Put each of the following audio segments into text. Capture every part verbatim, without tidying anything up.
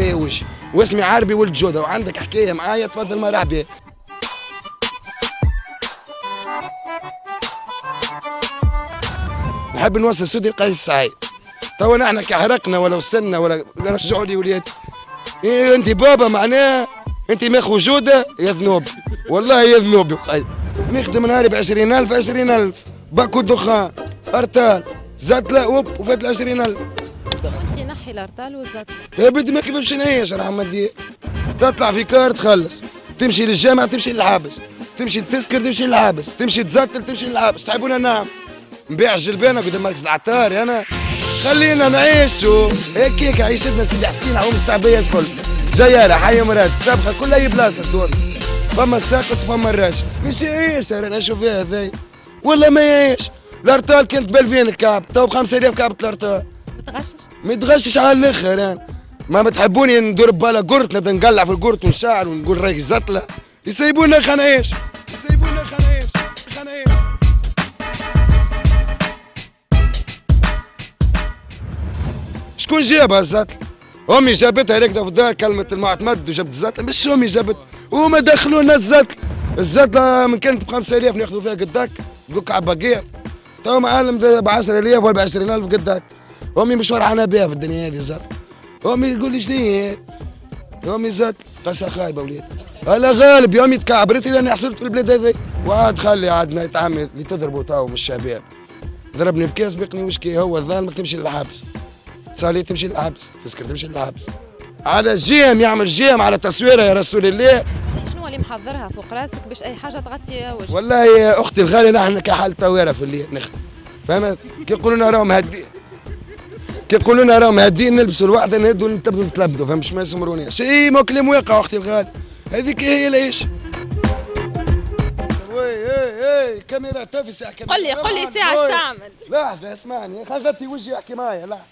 هذا وجه، واسمي عربي ولد جوده، وعندك حكايه معايا تفضل مرحبا. نحب نوصل سودي لقيس سعيد. توا نحن كحرقنا ولا وصلنا ولا رجعوا لي وليدي. إيه انت بابا معناه انت ماخو جوده يا ذنوبي، والله يا ذنوبي وخير. نخدم نهاري ب عشرين ألف عشرين ألف، باكو دخان، ارتال، زتله وب وفات ال عشرين ألف. انت نحي الارتال والزتله. يا بدي ما كيفاش نعيش راح مدي. تطلع في كار تخلص، تمشي للجامعه تمشي للحابس، تمشي تسكر تمشي للحابس، تمشي تزتل تمشي للحابس، تحبونا نعم. نبيع الجلبانه قدام مركز العطار انا. خلينا نعيشوا هيك هيك عيشتنا سيدي حسين عوم الشعبيه الكل. جيالة حي مراد السابخه كلها اي بلاصه دور. فما الساقط وفما الراشد، مش يعيش انا نشوف فيها هذايا. والله ما يعيش. الارتال كانت ب ألفين الكعب، تو ب خمسة آلاف كعبة الارتال. ما تغشش؟ ما تغشش على الاخر انا. ما بتحبوني ندور ببالا قرط نبدا نقلع في القرط ونشعل ونقول رايك زتله. يسيبونا خا نعيش. يسيبونا خا نعيش. خا نعيش. شكون جابها الزتله؟ امي جابتها هيك في الدار كلمه المعتمد وجابت الزتله، مش امي جابت، وما دخلونا الزتله. الزتله من كانت ب خمسة آلاف ناخذوا فيها قداك، تقول كعب باقيات. تو معلم ب عشرة آلاف ولا ب عشرين ألف قداك. امي مش فرحانه بها في الدنيا هذه الزتله. امي تقول لي شنو هي؟ امي زتله قاسها خايبه وليد. انا غالب يا امي تكعبرتي لاني حصلت في البلاد هذي. وعاد خلي عاد ما يتعمد اللي تضربوا تو من الشباب. ضربني بكاس بقني وشكي هو الظالمك تمشي للحبس. صالي تمشي للحبس، تسكر تمشي للحبس. على الجيم يعمل جيم على تصويره يا رسول الله. شنو اللي محضرها فوق راسك باش اي حاجه تغطي وجهك؟ والله يا اختي الغاليه نحن كحال تويره في الليل نخدم. فهمت؟ كي يقولوا لنا راهم هادين. كي يقولوا لنا راهم هادين نلبسوا الوحده نهدوا نتبدوا نتلبدوا، فهمت؟ ما يسمرونيش. اي ما كلام واقع اختي الغاليه. هذيك هي العيش. وي اي اي كاميرا تافي ساعه كاميرا. قل لي قل لي ساعه اش تعمل؟ لحظه اسمعني خلينا نغطي وجهي احكي معايا. لحظه.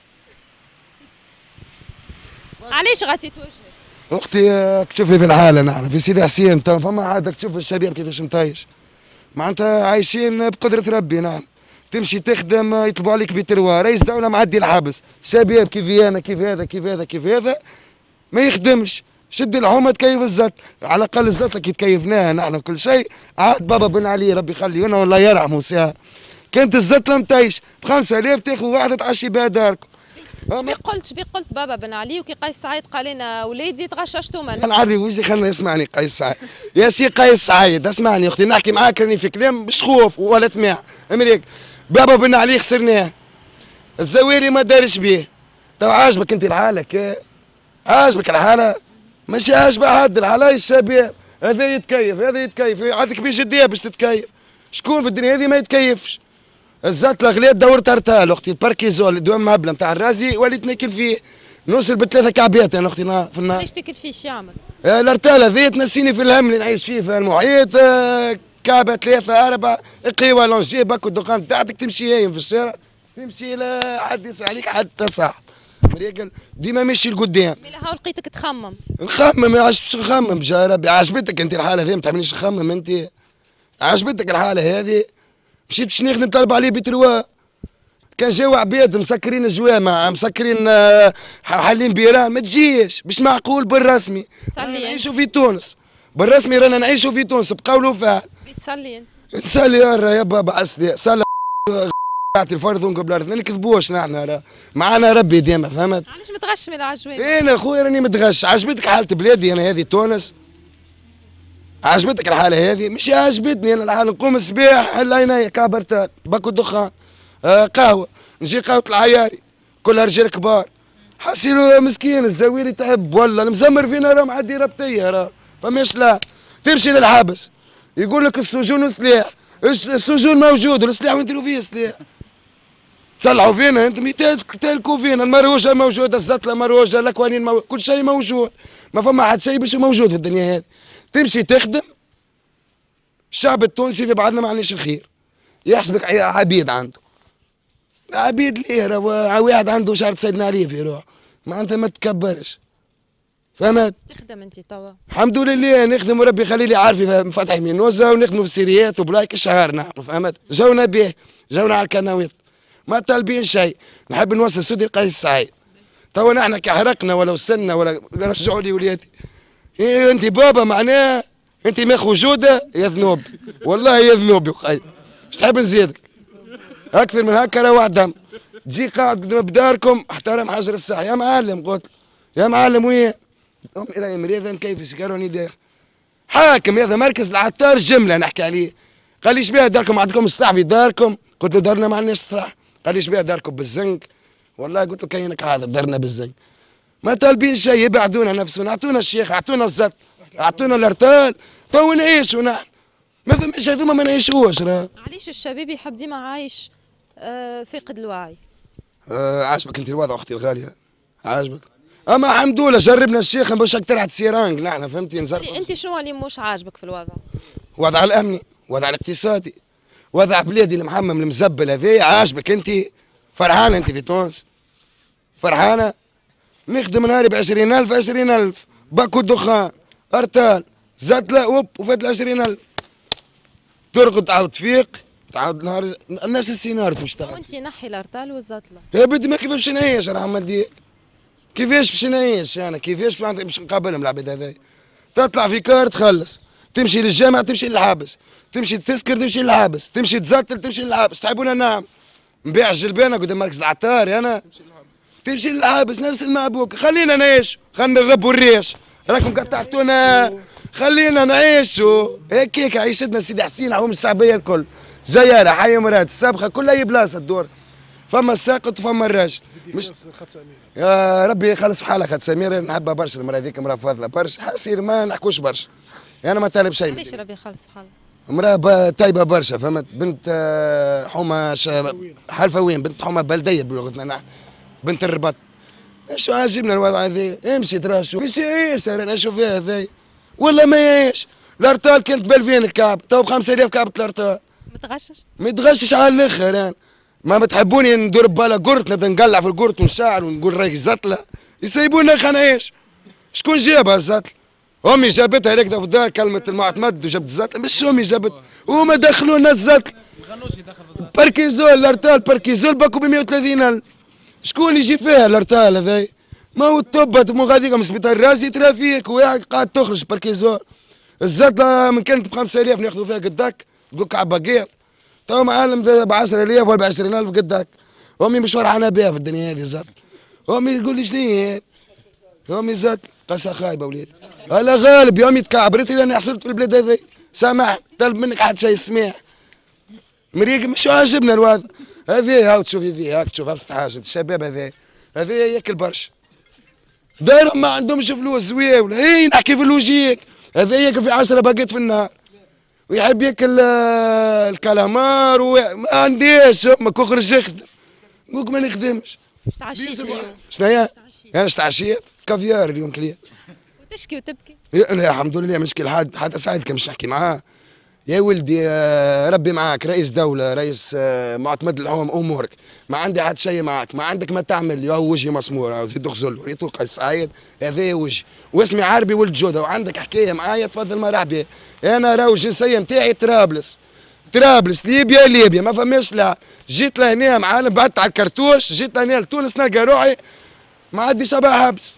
علاش غطيت وجهك؟ اختي تشوفي في الحاله نحن في سيدي حسين تو فما عادك تشوف الشباب كيفاش مطيش. معناتها عايشين بقدره ربي نحن. تمشي تخدم يطلبوا عليك بتروا، رئيس دوله معدي الحبس، شباب كيف انا كيف هذا كيف هذا كيف هذا ما يخدمش. شد الحومه تكيف الزت، على الاقل الزت كي تكيفناها نحن كل شيء. عاد بابا بن علي ربي يخليه لنا والله يرحمه ساعه. كانت الزت لم تعيش ب خمسة آلاف تاخذ واحده تعشي بها داركم. شبي قلت شبي قلت بابا بن علي وكي قيس سعيد قال لنا وليدي تغششتوا منه. نعري وجهي خلنا يسمعني قيس سعيد. يا سي قيس سعيد اسمعني اختي نحكي معاك راني في كلام مش خوف ولا طمع. امريك بابا بن علي خسرناه. الزواري ما دارش بيه. تو عاجبك انت الحاله كي؟ عاجبك الحاله؟ ماشي عاجبه حد الحاله الشباب. هذا يتكيف هذا يتكيف عندك بيه جديه باش تتكيف. شكون في الدنيا هذه ما يتكيفش؟ الزات الغليات دورت ارتال اختي الباركيزول الدواء مهبله نتاع الرازي وليت ناكل فيه. نوصل بثلاثه كعبات انا اختي في النهار. ليش تاكل فيه يعمل؟ آه الارتال هذيا تنسيني في الهم اللي نعيش فيه في المحيط. آه كعبه ثلاثه اربعه قيوه لونجي باكو الدخان تاعتك تمشي هايم في الشارع تمشي لا حد يسال عليك حتى صح. مريقل ديما ماشي لقدام. مي هاو لقيتك تخمم. نخمم ما عادش نخمم يا ربي. عجبتك انت الحاله هذه ما تعمليش نخمم انت. عجبتك الحاله هذه مشيت باش ناخذ نطلب عليه بتروا. كان جاو عباد مسكرين الجوامع مسكرين حالين بيران ما تجيش مش معقول بالرسمي. رانا نعيشوا في تونس بالرسمي رانا نعيشوا في تونس بقول وفعل. تصلي انت؟ تصلي يا بابا اسدي صلى تعطي الفرض قبل الارض ما نكذبوش نحن راه معنا ربي ديما فهمت؟ علاش متغش من العجوان؟ انا خويا راني متغش. عجبتك حاله بلادي انا هذه تونس؟ عجبتك الحاله هذه؟ مش عجبتني انا الحاله نقوم الصباح العينيا كابرتان باكو دخان آه قهوه نجي قهوه العياري كلها رجال كبار. حسيلو مسكين الزويري تعب ولا المزمر فينا راه معدي ربطيه راه فماش لا. تمشي للحبس يقول لك السجون سلاح. السجون موجود والسلاح وين نديروا فيه سلاح؟ تصلحوا فينا انتم تالكوا فينا. المروجه موجوده الزتله مروجه الاكوانين مو... كل شيء موجود. ما فما حد شيء باش موجود في الدنيا هذه. تمشي تخدم الشعب التونسي في بعضنا ما عندناش الخير. يحسبك عبيد عنده. عبيد ليه راه واحد عنده شهر سيدنا علي في روح. معناتها ما تكبرش. فهمت؟ تخدم انت توا؟ الحمد لله نخدم وربي يخلي لي عارفي فاتحين مينوزا ونخدموا في سيريات وبلايك الشهر نحن فهمت؟ جونا به جونا على الكناويط ما طالبين شيء. نحب نوصل سودي لقيس سعيد. تو نحن كي حرقنا ولا وصلنا ولا رجعوا لي وليدي. إيه انت بابا معناه انت ماخ وجوده يا ذنوب، والله يا ذنوب يا خي. اش تحب نزيدك؟ اكثر من هكا راه وحدهم. تجي قاعد قدام بداركم احترم حجر الصحة يا معلم. قلت يا معلم وين؟ أم إلى مريضة كيف سكر وني داخل. حاكم هذا مركز العطار جملة نحكي عليه. قال لي شبيه داركم عندكم الصح في داركم؟ قلت له دارنا ما عندناش الصح. قال لي شبيه داركم بالزنق؟ والله قلت له كاينك هذا دارنا بالزنق. ما طالبين شيء يبعدونا نفسنا، اعطونا الشيخ، اعطونا الزت، اعطونا الارتال، تو نعيشوا نحن. ما فماش هذوما ما نعيشوش راه. علاش الشباب يحب ديما عايش آه فاقد الوعي؟ آه عاجبك انت الوضع اختي الغاليه؟ عاجبك؟ اما الحمد لله جربنا الشيخ باش اكثر تحت سيرانج نحن فهمتي نزرب. انت شنو اللي مش عاجبك في الوضع؟ وضع الامني، وضع الاقتصادي، وضع بلادي المحمم المزبل هذا. عاجبك انت؟ فرحانه انت في تونس؟ فرحانه؟ نخدم نهاري ب عشرين ألف عشرين ألف باكو دخان ارتال زتله اوب وفات ال عشرين ألف. ترقد تعاود تفيق تعاود نهار نفس السيناريو باش تاخذ. وانت نحي الارتال والزتله. يا بدي ما كيفاش نعيش انا عمال ديك. كيفاش باش نعيش انا؟ كيفاش باش نقابلهم العباد هذايا؟ تطلع في كار تخلص، تمشي للجامع تمشي للحابس، تمشي تسكر تمشي للحابس، تمشي تزتل تمشي للحابس. تحبونا نعم نبيع الجلبانه قدام مركز العطار انا تمشي للحابس نفس المعبوك. خلينا نعيش، خلينا نربوا الريش، راكم قطعتونا، خلينا نعيشوا هيك هيك عيشتنا سيدي حسين عوم الشعبيه الكل. جيارة حي مراد السابخه كلها اي بلاصه تدور. فما الساقط وفما الراجل. مش يا ربي يخلص حالها خد سميره نحبها برشا المراه هذيك مراه فاضله برشا حسير ما نحكوش برشا. انا ما طالب شيء. علاش ربي يخلص حالها؟ امراه طيبه برشا فهمت. بنت حومه حلفوين بنت حومه بلديه بلغتنا نحن بنت الرباط. شو عاجبنا الوضع هذا؟ امشي ترى شو مش يعيش انا نشوف فيها هذايا ولا ما يعيش. الارتال كانت ب ألفين الكعب تو ب خمسة آلاف كعبة الارتال. متغشش؟ متغشش على الاخر انا. ما بتحبوني ندور ببالا قرط نبدا نقلع في القرط ونشعر ونقول رايك زتله يسيبونا خا نعيش. شكون جابها الزتله؟ امي جابتها هكذا في الدار كلمه المعتمد وجابت الزتله مش امي جابت وما دخلونا الزتله. باركيزول الارتال باركيزول باكو ب مئة وثلاثين ألف. شكون يجي فيها الارتال هذايا؟ ما هو التوبة مو غاديك من سبيطار الرازي ترى فيك وقاعد قاعد تخرج باركيزول. الزتله من كانت ب خمسة آلاف ناخذوا فيها قداك تقول كعب باقيط. تو معلم ب عشرة آلاف ولا ب عشرين ألف قداك. امي مش فرحانه بها في الدنيا هذه الزتله. امي تقول لي شنو هي؟ امي زتله قصه خايبه وليدي. هلا غالب يا امي تكعبرتي لاني حصلت في البلاد هذي. سامح طلب منك حد شيء سميح. مريق مش عاجبنا الوضع. هذه هاو تشوفي فيه هاك تشوف ابسط حاجه الشباب هذا هذا ياكل برشا. دارهم ما عندهمش فلوس زويوله اي نحكي في اللوجيك. هذا ياكل في عشرة باقيت في النهار ويحب ياكل الكالامار وما عنديش امك اخرج اخدم. نقولك ما نخدمش. تعشيت اليوم؟ شنو هي؟ انا اشتعشيت كافيار اليوم كليت. وتشكي وتبكي؟ لا الحمد لله مشكل حد حتى سعيد مش نحكي معاه. يا ولدي ربي معاك رئيس دولة رئيس معتمد الحوم أمورك ما عندي حد شيء معاك ما عندك ما تعمل يا وجهي مسمور زيد خزل ريتو قيس سعيد هذا وجهي واسمي عربي ولد جودة وعندك حكاية معايا تفضل مرحبا. أنا راهو الجنسية نتاعي طرابلس طرابلس ليبيا ليبيا ما فماش لا. جيت لهنا معلم بعدت على الكرتوش جيت لهنا لتونس نلقى روحي ما عندي شبه حبس.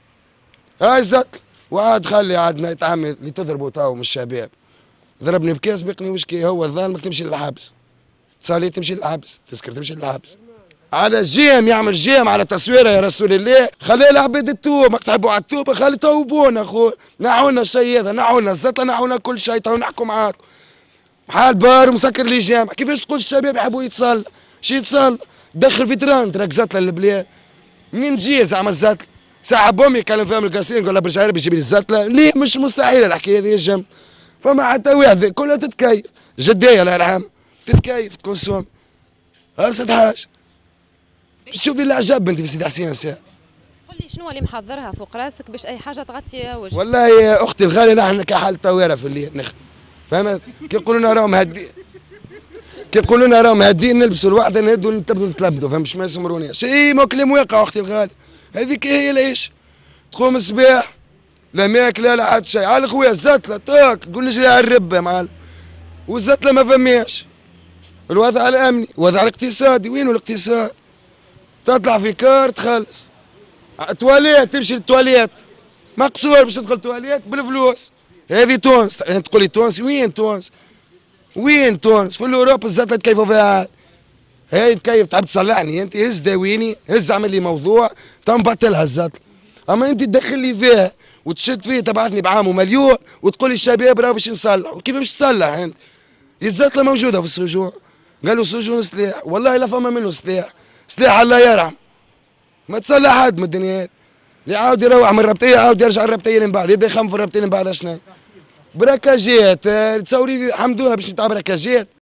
هاي زت وعاد خلي عادنا يتعمد اللي تضربوا تاو من الشباب. ضربني بكاس بقني وشكي هو الظالمك تمشي للحبس. تصالي تمشي للحبس تسكر تمشي للحبس. على الجيم يعمل جيم على تصويره يا رسول الله خلي العباد التوبه ما تحبوا على التوبه خلي توبونا اخويا نحونا الشيء هذا نحونا الزطه نحونا كل شيء تو نحكوا معاكم. حال بار مسكر لي جامع كيفاش تقول الشباب يحبوا يتصل شي يتصل دخل في ترانت راك زطله للبلاد. منين تجي زعما الزطله؟ ساعة امي يكلم فيهم القاسين يقول له برش عربي يجيب لي الزطله ليه مش مستحيل الحكايه هذه يا جم. فما حتى واحد كلها تتكيف جدية الله يرحمها تتكيف تكون سوم ابسط حاجه. شوفي العجب بنتي في سيدي حسين الساعه. قل لي شنو اللي محضرها فوق راسك باش اي حاجه تغطي وجهك؟ والله يا اختي الغاليه نحن كحال طويره في الليل نخدم فهمت كي يقولوا لنا راهم هادين كي يقولوا لنا راهم هادين نلبسوا الوحده نهدوا نتبدوا نتلبدوا فهمت ما يسمرونيش. اي مو كلام واقع اختي الغاليه هذيك هي العيش. تقوم الصباح لا ماكله لا حد شيء على خويا الزتله طاك تقول نجري على الربه معلم والزتله ما فماش. الوضع الامني الوضع الاقتصادي وينو الاقتصاد؟ تطلع في كار تخلص تواليت تمشي للتواليت مقصور باش تدخل تواليت بالفلوس. هذه تونس. انت تقول لي تونس وين تونس؟ وين تونس؟ في الاوروب الزلطه تكيفوا فيها. هاي تكيف تحب تصلحني انت، هز داويني، هز اعمل لي موضوع تنبطلها الزلطه. اما انت تدخل لي فيها وتشد فيه تبعثني بعام ومليون وتقول لي الشباب راه باش نصلح، وكيف باش تصلح انت؟ الزلطه موجوده في السجون. قالوا السجون سلاح، والله لا فما منه سلاح، سلاح الله يرحم. ما تصلح حد من الدنيا. يعاود يروح من الربطيه يعاود يرجع الربطيه من بعد، يبدا يخمم في الربطيه من بعد شنو؟ براكاجات تصوري حمدونا باش نتاع براكاجات.